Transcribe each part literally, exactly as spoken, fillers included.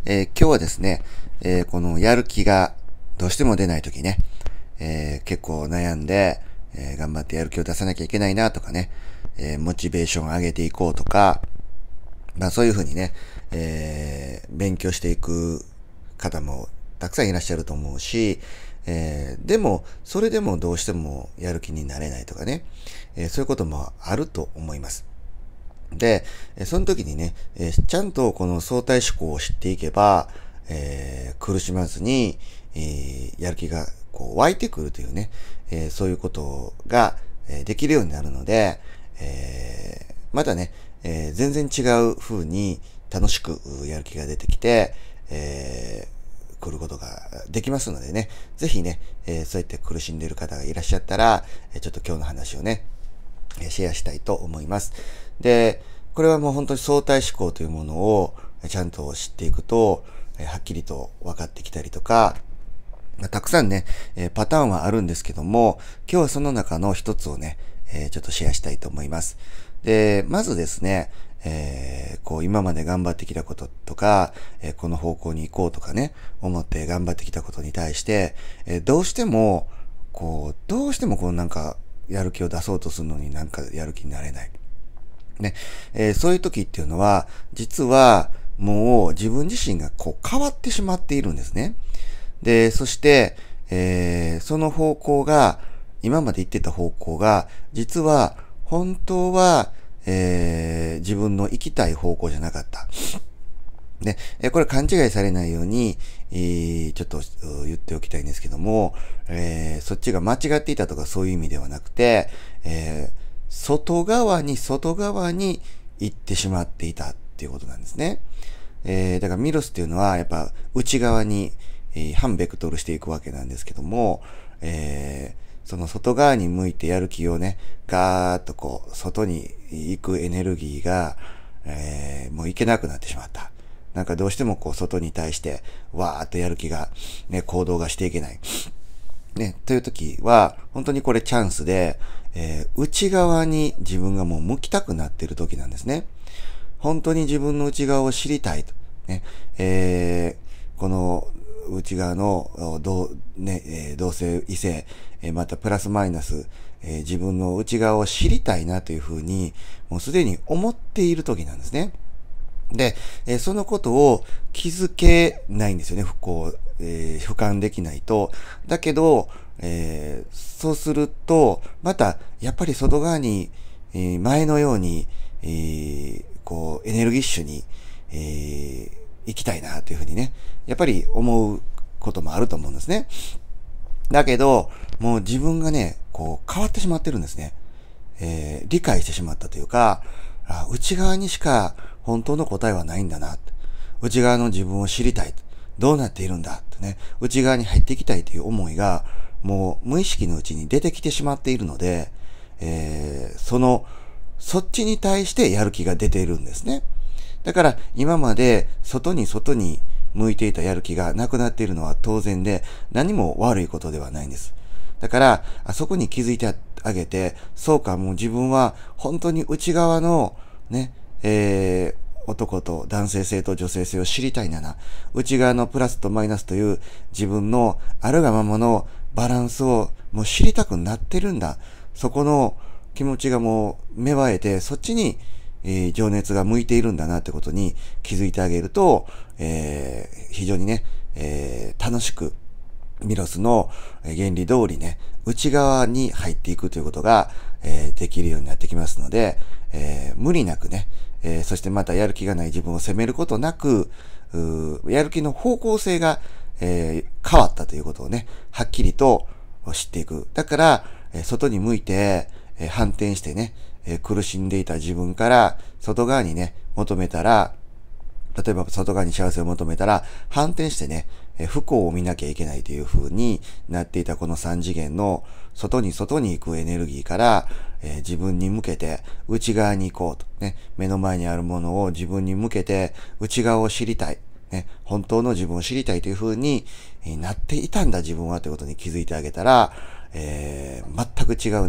えー今日はですね、えーこのやる気がどうしても出ないときね、えー結構悩んで、えー頑張ってやる気を出さなきゃいけないなとかね、えーモチベーションを上げていこうとか、まあそういうふうにね、えー勉強していく方もたくさんいらっしゃると思うし、えーでも、それでもどうしてもやる気になれないとかね、えーそういうこともあると思います。で、えーその時にね、えーちゃんとこの相対思考を知っていけば、えー苦しまずに、えーやる気がこう湧いてくるというね、えーそういうことが、えーできるようになるので、えーまたね、えー全然違う風に楽しくやる気が出てきて、えー来ることができますのでね、ぜひね、えーそうやって苦しんでいる方がいらっしゃったら、えーちょっと今日の話をね、シェアしたいと思います。で、これはもう本当に相対思考というものをちゃんと知っていくと、はっきりと分かってきたりとか、たくさんね、パターンはあるんですけども、今日はその中の一つをね、ちょっとシェアしたいと思います。で、まずですね、えー、こう今まで頑張ってきたこととか、えーこの方向に行こうとかね、思って頑張ってきたことに対して、えーどうしても、こう、どうしてもこうなんか、やる気を出そうとするのになんかやる気になれない。ね、えーそういう時っていうのは、実はもう自分自身がこう変わってしまっているんですね。で、そして、えーその方向が、今まで言ってた方向が、実は本当は、えー自分の行きたい方向じゃなかった。で、えーこれ勘違いされないように、えーちょっとう言っておきたいんですけども、えーそっちが間違っていたとかそういう意味ではなくて、えー外側に外側に行ってしまっていたっていうことなんですね。えーだからミロスっていうのはやっぱ内側に、えー反ベクトルしていくわけなんですけども、えーその外側に向いてやる気をね、ガーッとこう、外に行くエネルギーが、えーもう行けなくなってしまった。なんかどうしてもこう外に対してわーっとやる気が、ね、行動がしていけない。ね、という時は、本当にこれチャンスで、えー内側に自分がもう向きたくなっている時なんですね。本当に自分の内側を知りたいと。ね、えーこの内側の同、ね、えー同性、異性、えーまたプラスマイナス、えー自分の内側を知りたいなというふうに、もうすでに思っている時なんですね。で、えーそのことを気づけないんですよね、不幸、えー俯瞰できないと。だけど、えーそうすると、また、やっぱり外側に、えー前のように、えーこう、エネルギッシュに、えー行きたいな、というふうにね、やっぱり思うこともあると思うんですね。だけど、もう自分がね、こう、変わってしまってるんですね。えー理解してしまったというか、あ、内側にしか本当の答えはないんだな。内側の自分を知りたい。どうなっているんだってね。内側に入っていきたいという思いが、もう無意識のうちに出てきてしまっているので、えーその、そっちに対してやる気が出ているんですね。だから今まで外に外に向いていたやる気がなくなっているのは当然で、何も悪いことではないんです。だから、あそこに気づいてあげて、そうか、もう自分は本当に内側のね、えー男と男性性と女性性を知りたいんだな。内側のプラスとマイナスという自分のあるがままのバランスをもう知りたくなってるんだ。そこの気持ちがもう芽生えて、そっちに、えー情熱が向いているんだなってことに気づいてあげると、えー非常にね、えー楽しく、ミロスの原理通りね、内側に入っていくということが、えーできるようになってきますので、えー無理なくね、えーそしてまたやる気がない自分を責めることなく、うーやる気の方向性が、えー変わったということをね、はっきりと知っていく。だから、えー外に向いて、えー反転してね、えー苦しんでいた自分から外側にね、求めたら、例えば外側に幸せを求めたら、反転してね、え不幸を見なきゃいけないという風になっていたこの三次元の外に外に行くエネルギーから、えー自分に向けて内側に行こうと。ね、目の前にあるものを自分に向けて内側を知りたい。ね、本当の自分を知りたいという風になっていたんだ自分はということに気づいてあげたら、えー全く違うね、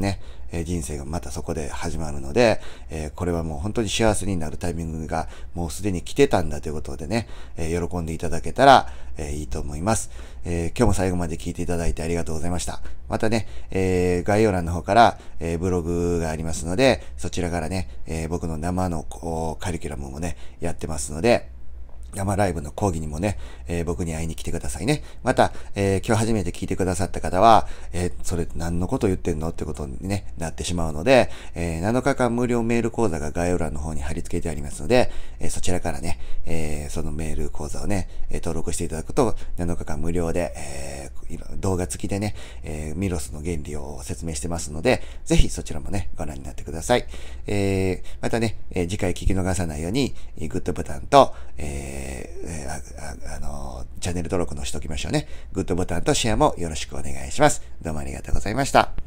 えー、人生がまたそこで始まるので、えー、これはもう本当に幸せになるタイミングがもうすでに来てたんだということでね、えー、喜んでいただけたら、えー、いいと思います。えー、今日も最後まで聞いていただいてありがとうございました。またね、えー、概要欄の方から、えー、ブログがありますので、そちらからね、えー、僕の生のカリキュラムもね、やってますので、生ライブの講義にもね、えー、僕に会いに来てくださいね。また、えー、今日初めて聞いてくださった方は、えー、それ何のこと言ってんのってことにね、なってしまうので、えー、なのかかん無料メール講座が概要欄の方に貼り付けてありますので、えー、そちらからね、えー、そのメール講座をね、えー、登録していただくと、なのかかん無料で、えー、動画付きでね、えー、ミロスの原理を説明してますので、ぜひそちらもね、ご覧になってください。えー、またね、えー、次回聞き逃さないように、グッドボタンと、えーえー、あ、あ、あのー、チャンネル登録のしておきましょうね。グッドボタンとシェアもよろしくお願いします。どうもありがとうございました。